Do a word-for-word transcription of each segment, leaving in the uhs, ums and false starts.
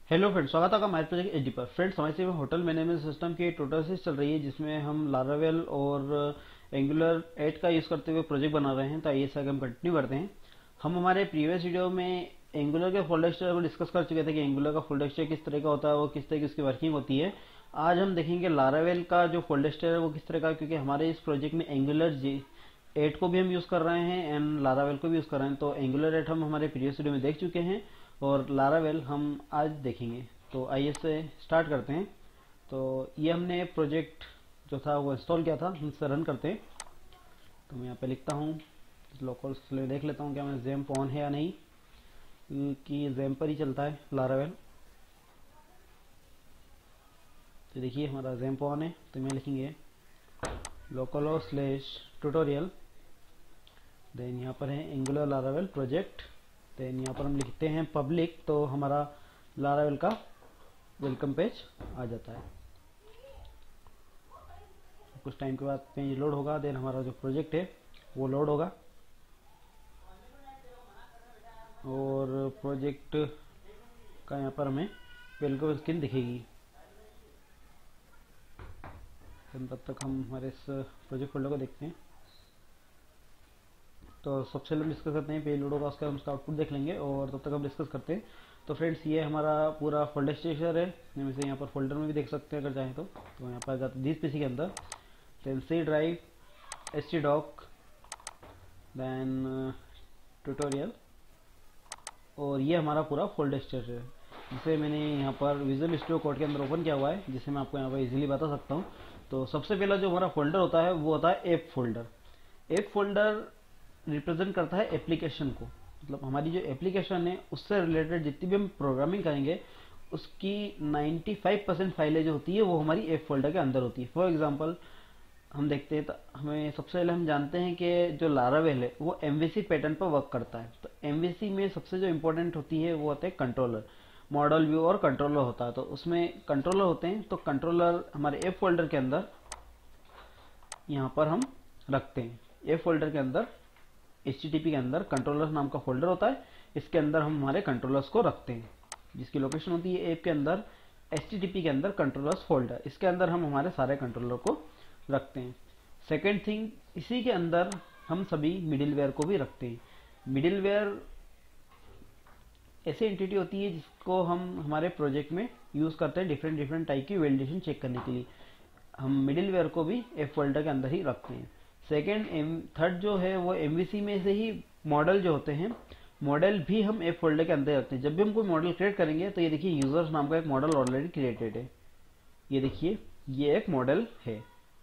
Hello friends, स्वागत है आपका हमारे प्रोजेक्ट एच डी पर। फ्रेंड्स, हमारे से होटल मैनेजमेंट सिस्टम की टोटल सीरीज चल रही है जिसमें हम लारावेल और एंगुलर एट का यूज़ करते हुए प्रोजेक्ट बना रहे हैं। तो आइए इसका हम कंटिन्यू करते हैं। हम हमारे प्रीवियस वीडियो में एंगुलर के फोल्डर स्ट्रक्चर को डिस्कस कर चुके थे कि एंगुलर का फोल्डर स्ट्रक्चर किस तरह का होता है, वो किस तरह की उसकी वर्किंग होती है। आज हम देखेंगे लारावेल का जो फोल्डर स्ट्रक्चर है वो किस तरह का, क्योंकि हमारे इस प्रोजेक्ट में एंगुलर जी एट को भी हम यूज़ कर रहे हैं एंड लारावेल को भी यूज़ कर रहे हैं। तो एंगुलर एट हम हमारे प्रीवियस वीडियो में देख चुके हैं और लारावेल हम आज देखेंगे। तो आइए से स्टार्ट करते हैं। तो ये हमने प्रोजेक्ट जो था वो इंस्टॉल किया था, हम इसे रन करते हैं। तो मैं यहाँ पे लिखता हूँ लोकल, देख लेता हूँ क्या मैं ज़ैम्प ऑन है या नहीं, कि ज़ैम्प पर ही चलता है लारावेल। तो देखिए हमारा ज़ैम्प ऑन है। तो मैं लिखेंगे लोकल स्लैश ट्यूटोरियल, देन यहाँ पर है एंगुलर लारावेल प्रोजेक्ट, देन यहाँ पर हम लिखते हैं पब्लिक। तो हमारा लारावेल का वेलकम पेज आ जाता है। कुछ टाइम के बाद पेज लोड होगा, देन हमारा जो प्रोजेक्ट है वो लोड होगा और प्रोजेक्ट का यहाँ पर हमें वेलकम स्क्रीन दिखेगी। तब तक हम हमारे इस प्रोजेक्ट फोल्डर को देखते हैं। तो सबसे पहले हम डिस्कस करते हैं, पेज लोड होगा उसका हम उसका आउटपुट देख लेंगे और तब तक हम डिस्कस करते हैं। तो फ्रेंड्स, ये हमारा पूरा फोल्डर स्ट्रक्चर है। हम इसे यहाँ पर फोल्डर में भी देख सकते हैं अगर चाहें तो। तो यहाँ पर जाते दिस पीसी के अंदर, then C drive, H T doc, then tutorial, और ये हमारा पूरा फोल्डर स्ट्रक्चर है जिसे मैंने यहाँ पर विजुअल स्टूडियो कोड के अंदर ओपन किया हुआ है, जिसे मैं आपको यहाँ पर इजीली बता सकता हूँ। तो सबसे पहला जो हमारा फोल्डर होता है वो होता है app folder. App folder represent करता है एप्लीकेशन को, मतलब हमारी जो एप्लीकेशन है उससे रिलेटेड जितनी भी हम प्रोग्रामिंग करेंगे उसकी पचानवे परसेंट फाइलें जो होती है वो हमारी ऐप फोल्डर के अंदर होती है। फॉर एग्जांपल हम देखते हैं, तो हमें सबसे पहले हम जानते हैं कि जो लारावेल है वो एमवीसी पैटर्न पर वर्क करता है। तो एमवीसी में सबसे जो इम्पोर्टेंट होती है वो होता है कंट्रोलर, मॉडल व्यू और कंट्रोलर होता है। तो उसमें कंट्रोलर होते हैं। तो कंट्रोलर हमारे ऐप फोल्डर के अंदर यहाँ पर हम रखते हैं। ऐप फोल्डर के अंदर एच टी टी पी के अंदर कंट्रोलर्स नाम का फोल्डर होता है। इसके अंदर हम हमारे कंट्रोलर्स को रखते हैं, जिसकी लोकेशन होती है ऐप के अंदर एच टी टी पी के अंदर कंट्रोलर्स फोल्डर। इसके अंदर हम हमारे सारे कंट्रोलर को रखते हैं। सेकेंड थिंग, इसी के अंदर हम सभी मिडिलवेयर को भी रखते हैं। मिडिलवेयर ऐसी एंटिटी होती है जिसको हम हमारे प्रोजेक्ट में यूज करते हैं डिफरेंट डिफरेंट टाइप की वैलिडेशन चेक करने के लिए। हम मिडिलवेयर को भी ऐप फोल्डर के अंदर ही रखते हैं। सेकेंड एम थर्ड जो है वो एमवीसी में से ही मॉडल जो होते हैं, मॉडल भी हम ऐप फोल्डर के अंदर रखते हैं। जब भी हम कोई मॉडल क्रिएट करेंगे तो ये देखिए यूजर्स नाम का एक मॉडल ऑलरेडी क्रिएटेड है। ये देखिए ये एक मॉडल है,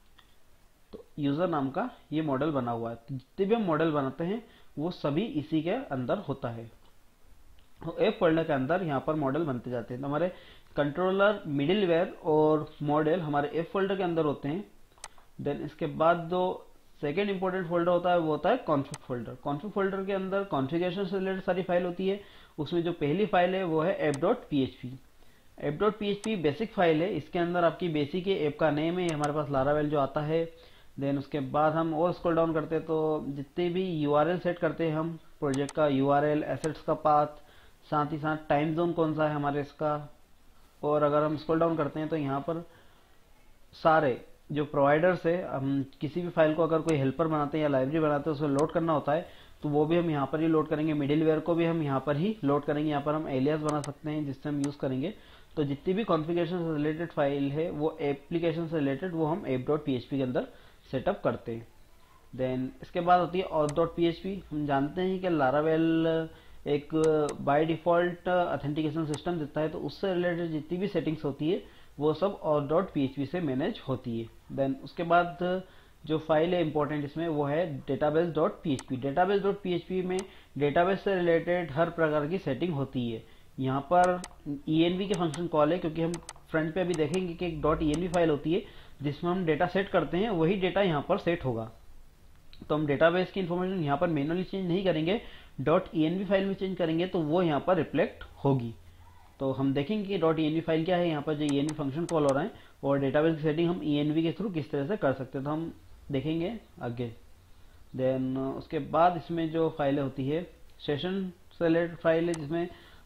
तो यूजर नाम का ये मॉडल बना हुआ है। तो जितने भी हम मॉडल बनाते हैं वो सभी इसी के अंदर होता है। तो ऐप फोल्डर के अंदर यहाँ पर मॉडल बनते जाते हैं। तो हमारे कंट्रोलर, मिडिलवेयर और मॉडल हमारे ऐप फोल्डर के अंदर होते हैं। देन इसके बाद जो सेकेंड इंपॉर्टेंट फोल्डर होता है वो होता है कॉन्फिग फोल्डर। कॉन्फिग फोल्डर के अंदर कॉन्फ़िगरेशन से रिलेटेड सारी फाइल होती है। उसमें जो पहली फाइल है वो है app dot P H P. App dot P H P basic file है। इसके अंदर आपकी बेसिक ऐप का नेम है, हमारे पास लारावेल जो आता है। देन उसके बाद हम और स्क्रॉल डाउन करते हैं तो जितने भी यूआरएल सेट करते हैं हम प्रोजेक्ट का यूआरएल, एसेट्स का पाथ, साथ ही साथ टाइम जोन कौन सा है हमारे इसका। और अगर हम स्क्रॉल डाउन करते हैं तो यहाँ पर सारे जो प्रोवाइडर्स है, हम किसी भी फाइल को अगर कोई हेल्पर बनाते हैं या लाइब्रेरी बनाते हैं उसको लोड करना होता है तो वो भी हम यहाँ पर ही लोड करेंगे। मिडिलवेयर को भी हम यहाँ पर ही लोड करेंगे। यहाँ पर हम एलियास बना सकते हैं जिससे हम यूज करेंगे। तो जितनी भी कॉन्फ़िगरेशन से रिलेटेड फाइल है वो एप्लीकेशन से रिलेटेड वो हम app dot P H P के अंदर सेटअप करते हैं। देन इसके बाद होती है auth dot P H P. हम जानते हैं कि लारावेल एक बाय डिफॉल्ट ऑथेंटिकेशन सिस्टम देता है, तो उससे रिलेटेड जितनी भी सेटिंग्स होती है वो सब auth dot P H P से मैनेज होती है। देन उसके बाद जो फाइल है इंपॉर्टेंट इसमें वो है database dot P H P. Database dot P H P में डेटाबेस से रिलेटेड हर प्रकार की सेटिंग होती है। यहाँ पर ई एन वी के फंक्शन कॉल है, क्योंकि हम फ्रंट पे अभी देखेंगे कि एक dot E N V file होती है जिसमें हम डेटा सेट करते हैं, वही डेटा यहाँ पर सेट होगा। तो हम डेटाबेस की इन्फॉर्मेशन यहाँ पर मैनुअली चेंज नहीं करेंगे, dot E N V file में चेंज करेंगे तो वो यहाँ पर रिफ्लेक्ट होगी। तो हम देखेंगे कि dot E N V file क्या है, यहाँ पर जो E N V function call हो रहा है और डेटाबेस की सेटिंग हम ई एन वी के थ्रू किस तरह से कर सकते हैं, तो हम देखेंगे आगे। देन उसके बाद इसमें जो फाइलें होती है सेशन से रिलेटेड फाइल है, जिसमें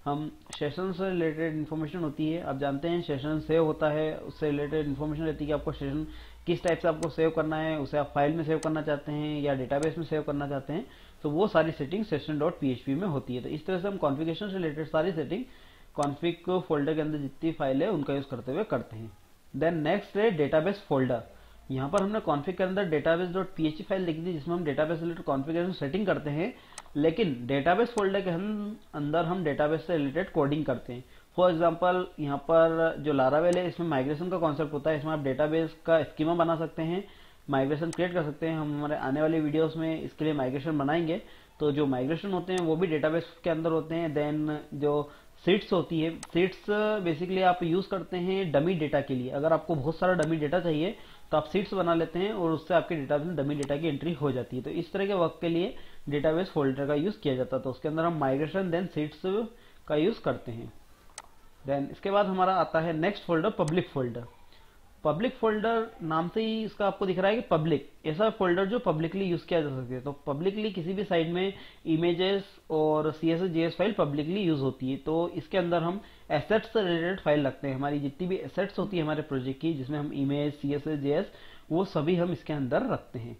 हम सेशन से रिलेटेड इन्फॉर्मेशन होती है, आप जानते हैं सेशन सेव होता है, उससे रिलेटेड इन्फॉर्मेशन रहती है कि आपको सेशन किस टाइप से आपको सेव करना है, उसे आप फाइल में सेव करना चाहते हैं या डेटाबेस में सेव करना चाहते हैं, तो वो सारी setting session dot P H P में होती है। तो इस तरह से हम कॉन्फ़िगरेशन से रिलेटेड सारी सेटिंग कॉन्फ़िग फोल्डर के अंदर जितनी फाइल है उनका यूज करते हुए करते हैं। देन नेक्स्ट है डेटाबेस फोल्डर। यहाँ पर हमने कॉन्फ़िग के अंदर database dot P H P file लिखी थी जिसमें हम डेटाबेस रिलेटेड कॉन्फ़िगरेशन सेटिंग करते हैं, लेकिन डेटाबेस फोल्डर के हम अंदर हम डेटाबेस से रिलेटेड कोडिंग करते हैं। फॉर एग्जांपल यहाँ पर जो लारावेल है इसमें माइग्रेशन का कॉन्सेप्ट होता है, इसमें आप डेटाबेस का स्कीमा बना सकते हैं, माइग्रेशन क्रिएट कर सकते हैं। हम हमारे आने वाले वीडियोस में इसके लिए माइग्रेशन बनाएंगे। तो जो माइग्रेशन होते हैं वो भी डेटाबेस के अंदर होते हैं। देन जो सीट्स होती है, सीट्स बेसिकली आप यूज करते हैं डमी डेटा के लिए। अगर आपको बहुत सारा डमी डेटा चाहिए तो आप सीट्स बना लेते हैं और उससे आपके डेटाबेस में डमी डेटा की एंट्री हो जाती है। तो इस तरह के वर्क के लिए डेटाबेस फोल्डर का यूज किया जाता है। तो उसके अंदर हम माइग्रेशन देन सीट्स का यूज करते हैं। देन इसके बाद हमारा आता है next folder public folder. Public folder नाम से ही इसका आपको दिख रहा है कि पब्लिक, ऐसा फोल्डर जो पब्लिकली यूज किया जा सकता है। तो पब्लिकली किसी भी साइट में इमेजेस और C S S J S file publicly use होती है। तो इसके अंदर हम एसेट्स से रिलेटेड फाइल रखते हैं। हमारी जितनी भी एसेट्स होती है हमारे प्रोजेक्ट की, जिसमें हम image C S S J S वो सभी हम इसके अंदर रखते हैं।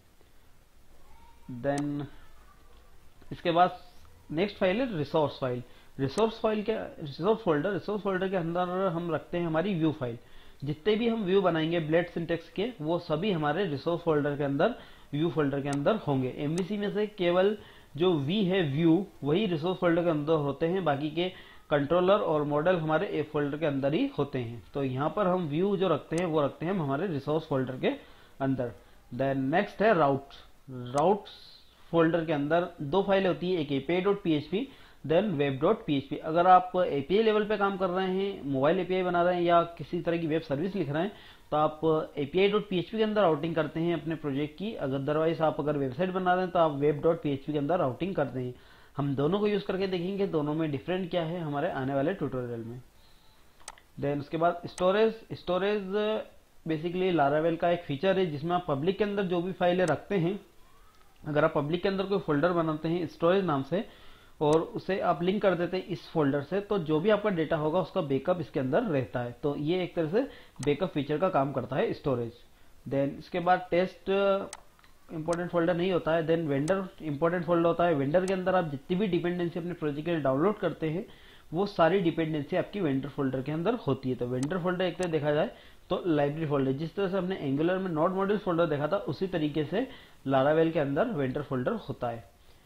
देन इसके बाद नेक्स्ट फाइल है रिसोर्स फाइल। रिसोर्स फाइल के रिसोर्स फोल्डर रिसोर्स फोल्डर के अंदर हम रखते हैं हमारी व्यू फाइल। जितने भी हम व्यू बनाएंगे ब्लेड सिंटेक्स के वो सभी हमारे रिसोर्स फोल्डर के अंदर व्यू फोल्डर के अंदर होंगे। एमवीसी में से केवल जो वी है व्यू वही रिसोर्स फोल्डर के अंदर होते हैं, बाकी के कंट्रोलर और मॉडल हमारे ए फोल्डर के अंदर ही होते हैं। तो यहाँ पर हम व्यू जो रखते हैं वो रखते हैं हमारे रिसोर्स फोल्डर के अंदर। देन नेक्स्ट है राउट। राउट फोल्डर के अंदर दो फाइलें होती है, एक API dot P H P then web dot P H P. अगर आप एपीआई लेवल पे काम कर रहे हैं, मोबाइल एपीआई बना रहे हैं या किसी तरह की वेब सर्विस लिख रहे हैं, तो आप API dot P H P के अंदर राउटिंग करते हैं अपने प्रोजेक्ट की। अगर अदरवाइज आप अगर वेबसाइट बना रहे हैं तो आप web dot P H P के अंदर राउटिंग करते हैं। हम दोनों को यूज करके देखेंगे दोनों में डिफरेंट क्या है हमारे आने वाले ट्यूटोरियल में। देन उसके बाद स्टोरेज। स्टोरेज बेसिकली लारावेल का एक फीचर है जिसमें आप पब्लिक के अंदर जो भी फाइलें रखते हैं, अगर आप पब्लिक के अंदर कोई फोल्डर बनाते हैं स्टोरेज नाम से और उसे आप लिंक कर देते हैं इस फोल्डर से, तो जो भी आपका डेटा होगा उसका बैकअप इसके अंदर रहता है। तो ये एक तरह से बैकअप फीचर का काम करता है स्टोरेज। देन इसके बाद टेस्ट इंपॉर्टेंट फोल्डर नहीं होता है। देन वेंडर इंपॉर्टेंट फोल्डर होता है। वेंडर के अंदर आप जितनी भी डिपेंडेंसी अपने प्रोजेक्ट के लिए डाउनलोड करते हैं वो सारी डिपेंडेंसी आपकी वेंडर फोल्डर के अंदर होती है। तो वेंडर फोल्डर एक तरह देखा जाए तो लाइब्रेरी फोल्डर, जिस तरह से हमने एंगुलर में नोड मॉड्यूल फोल्डर देखा था उसी तरीके से लारावेल के अंदर वेंडर फोल्डर होता है।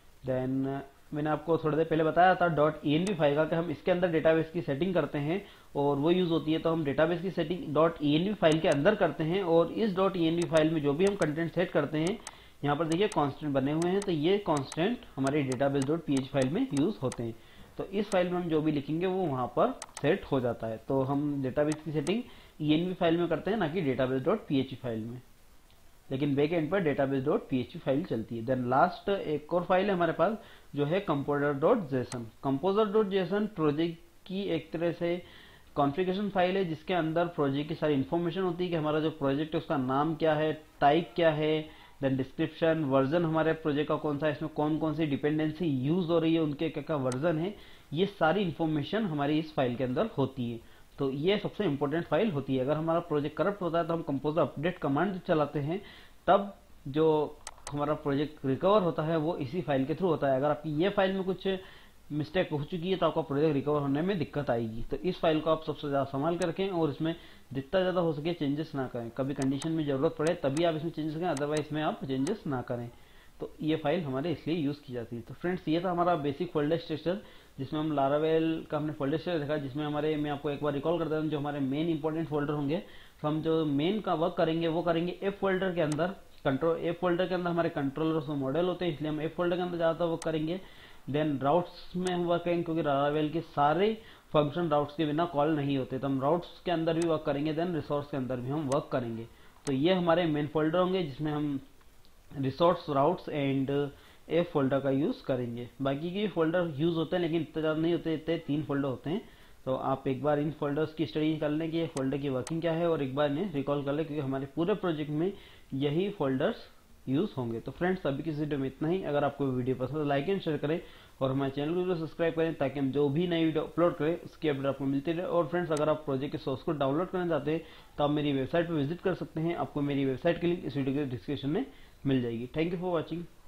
देन मैंने आपको थोड़ी देर पहले बताया था dot E N V file का कि हम इसके अंदर डेटाबेस की सेटिंग करते हैं और वो यूज होती है। तो हम डेटाबेस की setting dot E N V file के अंदर करते हैं और इस dot E N V file में जो भी हम कंटेंट सेट करते हैं, यहाँ पर देखिए कांस्टेंट बने हुए हैं, तो ये कांस्टेंट हमारे database dot P H file में यूज होते हैं। तो इस फाइल में हम जो भी लिखेंगे वो वहां पर सेट हो जाता है। तो हम डेटाबेस की setting E N V file में करते हैं, ना कि database dot P H file में, लेकिन बैक एंड पर database dot P H file चलती है। देन लास्ट एक और फाइल है हमारे पास जो है composer dot JSON. Composer dot JSON project की एक तरह से कॉन्फ़िगरेशन फाइल है जिसके अंदर प्रोजेक्ट की सारी इन्फॉर्मेशन होती है कि हमारा जो प्रोजेक्ट है उसका नाम क्या है, टाइप क्या है, देन डिस्क्रिप्शन, वर्जन हमारे प्रोजेक्ट का कौन सा है, इसमें कौन कौन सी डिपेंडेंसी यूज हो रही है, उनके क्या क्या वर्जन है, ये सारी इन्फॉर्मेशन हमारी इस फाइल के अंदर होती है। तो ये सबसे इंपॉर्टेंट फाइल होती है। अगर हमारा प्रोजेक्ट करप्ट होता है तो हम कंपोजर अपडेट कमांड चलाते हैं, तब जो हमारा प्रोजेक्ट रिकवर होता है वो इसी फाइल के थ्रू होता है। अगर आपकी ये फाइल में कुछ मिस्टेक हो चुकी है तो आपका प्रोजेक्ट रिकवर होने में दिक्कत आएगी। तो इस फाइल को आप सबसे ज्यादा संभाल कर रखें और इसमें जितना ज्यादा हो सके चेंजेस ना करें। कभी कंडीशन में जरूरत पड़े तभी आप इसमें चेंजेस करें, अदरवाइज इसमें आप चेंजेस ना करें। तो ये फाइल हमारे इसलिए यूज की जाती है। तो फ्रेंड्स ये था हमारा बेसिक फोल्डर स्ट्रक्चर जिसमें हम लारावेल का हमने फोल्डर स्ट्रक्चर देखा, जिसमें हमारे मैं आपको एक बार रिकॉल करता हूँ जो हमारे मेन इंपॉर्टेंट फोल्डर होंगे। तो हम जो मेन का वर्क करेंगे वो करेंगे एफ फोल्डर के अंदर। कंट्रोल एफ फोल्डर के अंदर हमारे कंट्रोलर और मॉडल होते हैं, इसलिए हम एफ फोल्डर के अंदर ज्यादा वर्क करेंगे। देन राउट्स में हम वर्क करेंगे क्योंकि लारावेल के सारे फंक्शन राउट्स के बिना कॉल नहीं होते, तो हम राउट्स के अंदर भी वर्क करेंगे। देन रिसोर्स के अंदर भी हम वर्क करेंगे। तो ये हमारे मेन फोल्डर होंगे जिसमें हम resource, routes and F folder का यूज करेंगे। बाकी के फोल्डर यूज होते हैं लेकिन इतने ज्यादा नहीं होते, इतने तीन फोल्डर होते हैं। तो आप एक बार इन फोल्डर्स की स्टडी कर लें कि ये फोल्डर की वर्किंग क्या है और एक बार इन्हें रिकॉल कर लें क्योंकि हमारे पूरे प्रोजेक्ट में यही फोल्डर्स यूज होंगे। तो फ्रेंड्स अभी की वीडियो में इतना ही। अगर आपको वीडियो पसंद है लाइक एंड शेयर करें और हमारे चैनल को जरूर सब्सक्राइब करें ताकि हम जो भी नई वीडियो अपलोड करें उसकी अपडेट आपको मिलती रहे। और फ्रेंड्स, अगर आप प्रोजेक्ट के सोर्स को डाउनलोड करना चाहते हैं तो आप मेरी वेबसाइट पर विजिट कर सकते हैं। आपको मेरी वेबसाइट की लिंक इस वीडियो के डिस्क्रिप्शन में मिल जाएगी। Thank you for watching.